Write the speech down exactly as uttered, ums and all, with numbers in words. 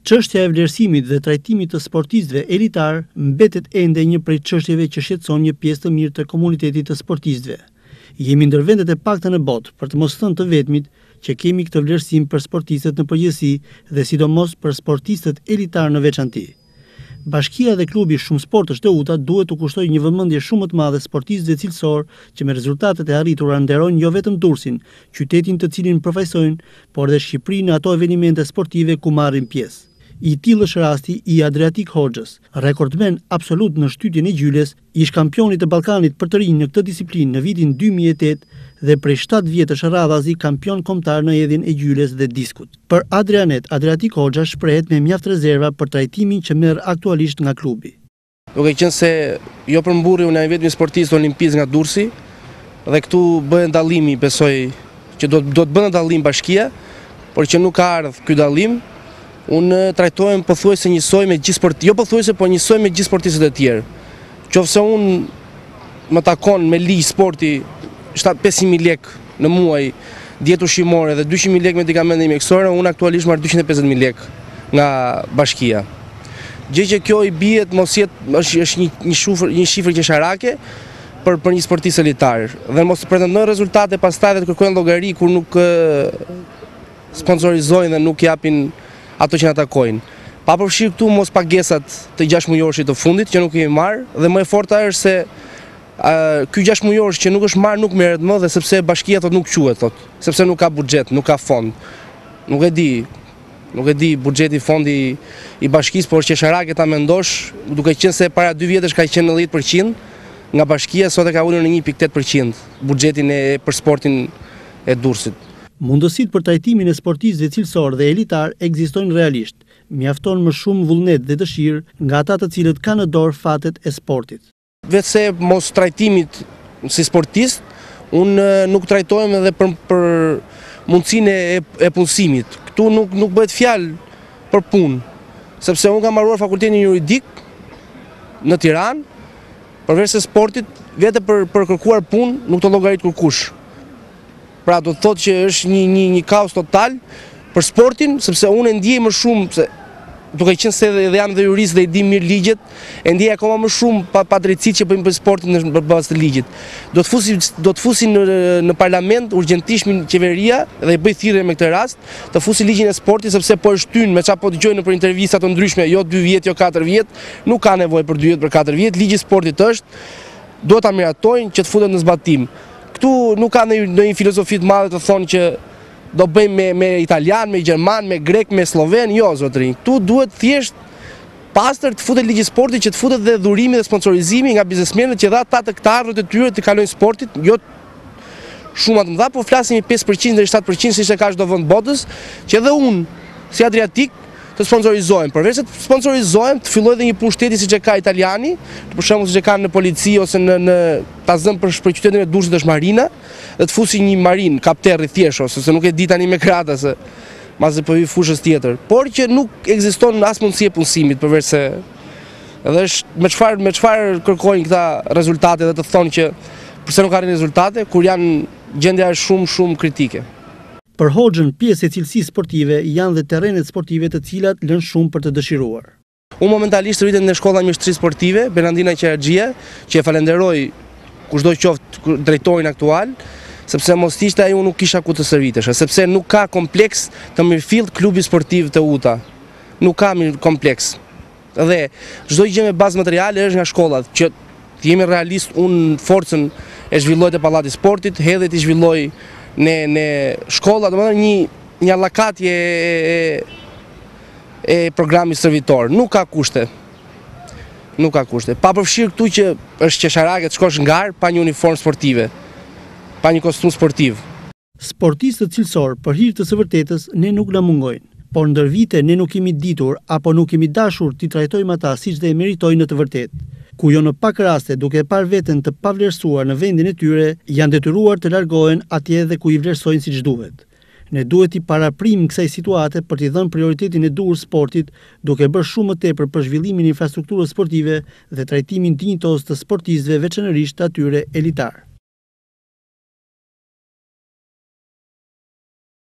Çështja e vlerësimit dhe trajtimit të sportistëve elitar mbetet ende një prej çështjeve që shqetëson një pjesë të mirë të komunitetit të sportistëve. Jemi ndër vendet e pakta në botë, për të mos thënë të vetmit, që kemi këtë vlerësim për sportistët në përgjithësi dhe sidomos për sportistët elitar në veçanti. Bashkia dhe klubi Shumë Sportësh Teuta duhet të kushtojë një vëmendje shumë më të madhe sportistëve cilësor që me rezultatet e arritura nderojnë jo vetëm Durrësin, qytetin të cilin përfaqësojnë, por edhe Shqipërinë në ato evenimente sportive ku marrin pjesë. I tillë është rasti i Adriatik Hoxhës, rekordmen absolut në shtytjen e gjyles, ish kampionit të Ballkanit për të rinj në këtë disiplinë në vitin dy mijë e tetë dhe prej shtatë vjetësh radhazi kampion kombëtar në hedhjen e gjyles dhe diskut. Për Adrianet, Adriatik Hoxha shprehet me mjaft rezerva për trajtimin që merr aktualisht nga klubi. Duke qenë se jo përmburi unë jam vetëm sportist olimpist nga Durrësi dhe këtu bëhet dallimi, besoj që do do të bëhet dallim bashkia, por që nuk ka ardhur ky dallim. Unë trajtohem pothuajse njësoj me gjithë sportistët, jo pothuajse, po njësoj me gjithë sportistët e tjerë. Qofse unë më takon me ligj sporti pesë mijë lekë në muaj, dietë ushqimore dhe dyqind mijë lekë medikamente mjekësore, unë aktualisht marr dyqind e pesëdhjetë mijë lekë nga bashkia. Gjë që kjo i bie mos jetë është është një një shifër një shifër qesharake për për një sportist elitar. Dhe mos pretendojnë rezultate pastaj dhe të kërkojnë llogari kur nuk sponsorizojnë dhe nuk japin ato që na takojnë. Pa përfshirë këtu mos pagesat të gjashtë mujorshit të fundit që nuk kemi marrë dhe më e forta është se uh, ky gjashtë mujorsh që nuk është marrë nuk merret më dhe sepse bashkia thot nuk quhet thot, sepse nuk ka buxhet, nuk ka fond. Nuk e di, nuk e di buxheti, fondi i bashkisë, por qesharake ta mendosh, duke qenë se para dy vjetësh ka qenë nëntëdhjetë përqind nga bashkia, sot e ka ulur në një pikë tetë përqind buxhetin e për sportin e Durrësit. Mundësitë për trajtimin e sportistëve cilësor dhe elitar ekzistojnë realisht. Mjafton më shumë vullnet dhe dëshirë nga ata të cilët kanë në dorë fatet e sportit. Vetëse mos trajtimit si sportist, unë nuk trajtohem edhe për, për mundësinë e, e punësimit. Këtu nuk, nuk bëhet fjalë për punë, sepse unë kam mbaruar fakultetin juridik në Tiranë, përveç se sportit, vetë për, për kërkuar punë nuk të llogarit kurkush. Pra do të thotë që është një, një, një kaos total për sportin, sepse unë e ndjej më shumë, se, duke qenë se edhe jam dhe jurist dhe i di mirë ligjet, e ndjej akoma më shumë pa, pa drejtësitë që bëjmë për sportin në bazë të ligjit. Do të fusin, do të fusin në, në parlament urgjentisht qeveria dhe i bëj thirrje me këtë rast, të fusin ligjin e sportit sepse po është shtyn me çfarë po dëgjoj në për intervista të ndryshme, jo dy vjet, jo katër vjet, nuk ka nevojë për dy vjet, për katër vjet, ligji i sportit është, duhet ta miratojnë që të futet në zbatim. Këtu nuk ka në një filozofi të madhe të thonë që do bëjmë me, me italian, me gjerman, me grek, me sloven, jo zotërin. Këtu duhet thjesht pastër të futet ligji i sportit, që të futet dhe dhurimi dhe sponsorizimi nga biznesmenët që dha ata të këtarët e tyre të kalojnë sportit, jo shumë të mëdha, po flasim i pesë përqind deri shtatë përqind siç e ka çdo vend botës, që edhe unë si Adriatik të sponsorizohem. Përveç se të sponsorizohem, të filloj dhe një pushteti siç e ka italiani, për shembull siç e kanë në polici ose në në ta zëm për për qytetin e Durrësit është Marina, dhe të fusi një marin kapterri thjesht ose se nuk e di tani me krata se mazë po vi fushës tjetër. Por që nuk ekziston as mundësi e punësimit, përveç se edhe është me çfarë me çfarë kërkojnë këta rezultate dhe të thonë që pse nuk arrin rezultate kur janë gjendja është shumë shumë kritike. Për Hoxhën, pjesë e cilësisë sportive janë dhe terrenet sportive të cilat lënë shumë për të dëshiruar. Unë momentalisht rritem në shkolla mjeshtrisë sportive Bernardina Qeraxhia, që e falenderoj kushdo qoftë drejtorin aktual, sepse mos ishte ai unë nuk kisha ku të servitesh, sepse nuk ka kompleks të mirëfill klubi sportiv Teuta. Nuk ka kompleks. Dhe çdo gjë me bazë materiale është nga shkollat, që të jemi realist, unë forcën e zhvilloj te pallati i sportit, hedhet i zhvilloj në në shkolla, domethënë një një allakatje e, e, e programit servitor. Nuk ka kushte. Nuk ka kushte. Pa përfshirë këtu që është qesharake të shkosh ngar pa një uniform sportive, pa një kostum sportiv. Sportistët cilësor për hir të së vërtetës ne nuk na mungojnë, por ndër vite ne nuk kemi ditur apo nuk kemi dashur t'i trajtojmë ata siç dhe e meritojnë në të vërtetë. Ku jo në pak raste duke parë veten të pavlerësuar në vendin e tyre, janë detyruar të largohen atje dhe ku i vlerësojnë siç duhet. Ne duhet i paraprim kësaj situate për t'i dhënë prioritetin e duhur sportit, duke bërë shumë më tepër për zhvillimin e infrastrukturës sportive dhe trajtimin dinjitos të sportistëve, veçanërisht atyre elitar.